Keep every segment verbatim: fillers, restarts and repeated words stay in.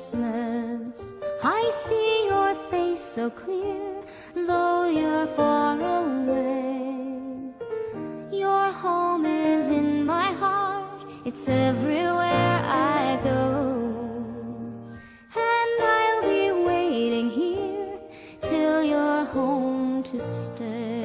Christmas. I see your face so clear, though you're far away. Your home is in my heart, it's everywhere I go. And I'll be waiting here till you're home to stay.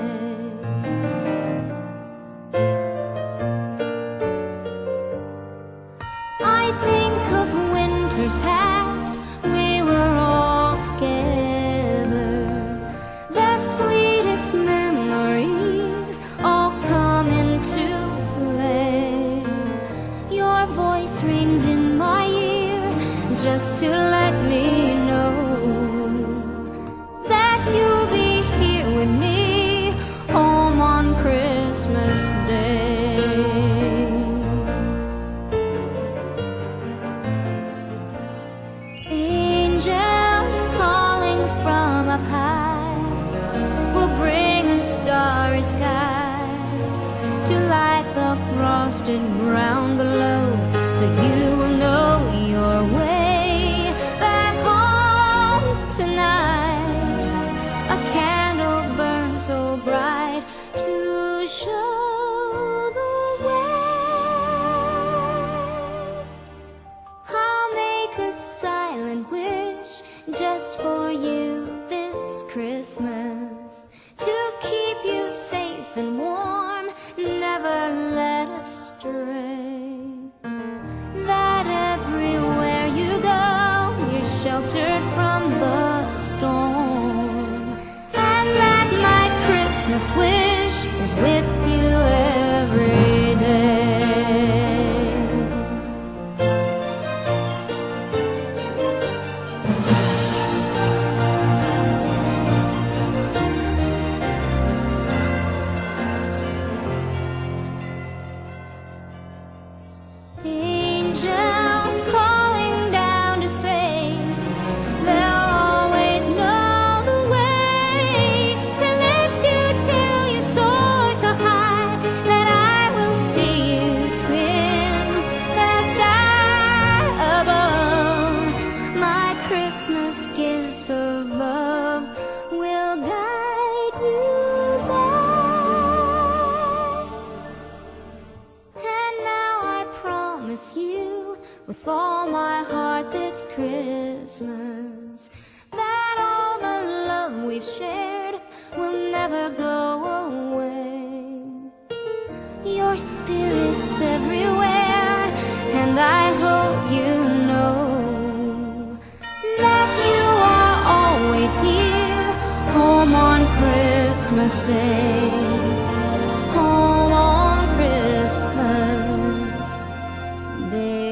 I think of winters past, we were all together. The sweetest memories all come into play. Your voice rings in my ear just to let me know that you'll be here with me home on Christmas Day. Angels calling from up high will bring a starry sky to light the frosted ground below, so you will know your way back home tonight. A candle burns so bright to show the way. I'll make a silent wish just for you this Christmas, to keep you safe and warm, never led astray. That everywhere you go, you're sheltered from the storm, and that my Christmas wish is with you every day. Angels calling down to say they'll always know the way to lift you till you soar so high that I will see you in the sky above. My Christmas gift of love will guide you there. And now I promise you with all my heart this Christmas that all the love we've shared will never go away. Your spirit's everywhere, and I hope you know that you are always here, home on Christmas Day, home on Christmas Day.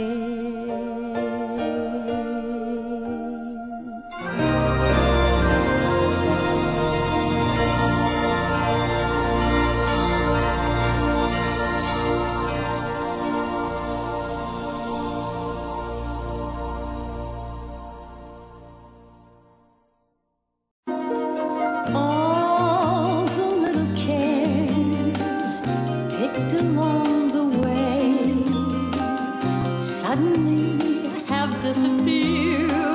All the little cares picked along the way suddenly have disappeared